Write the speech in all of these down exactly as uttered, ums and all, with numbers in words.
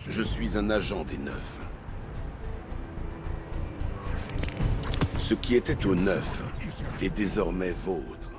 Je suis un agent des Neufs. Ce qui était au Neuf est désormais vôtre.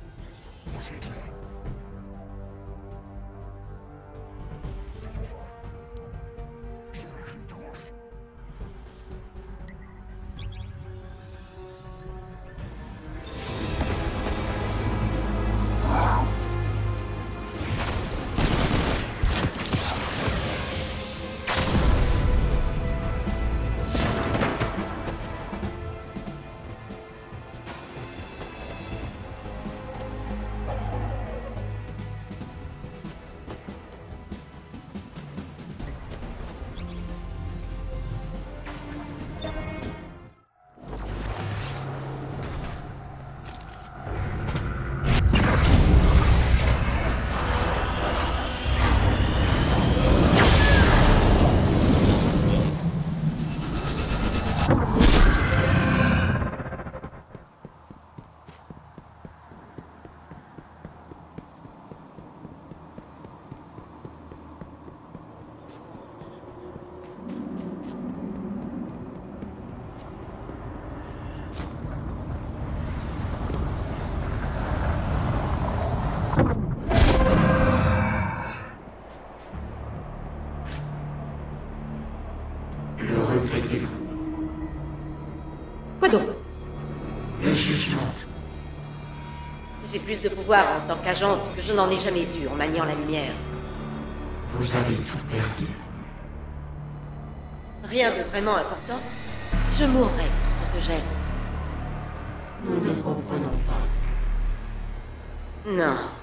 Le regrettez-vous? Quoi donc? Le jugement. J'ai plus de pouvoir en tant qu'agente que je n'en ai jamais eu en maniant la lumière. Vous avez tout perdu. Rien de vraiment important. Je mourrai pour ce que j'aime. Nous ne comprenons pas. Non.